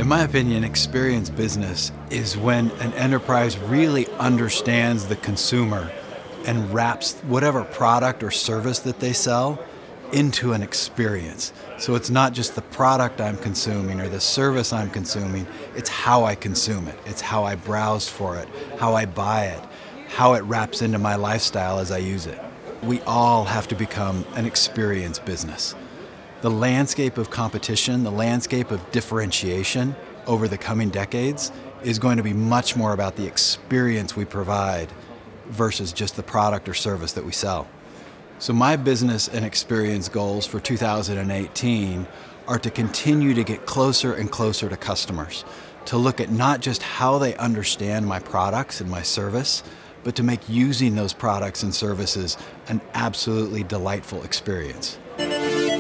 my opinion, experience business is when an enterprise really understands the consumer and wraps whatever product or service that they sell into an experience. So it's not just the product I'm consuming or the service I'm consuming, it's how I consume it. It's how I browse for it, how I buy it, how it wraps into my lifestyle as I use it. We all have to become an experience business. The landscape of competition, the landscape of differentiation over the coming decades is going to be much more about the experience we provide versus just the product or service that we sell. So my business and experience goals for 2018 are to continue to get closer and closer to customers, to look at not just how they understand my products and my service, but to make using those products and services an absolutely delightful experience.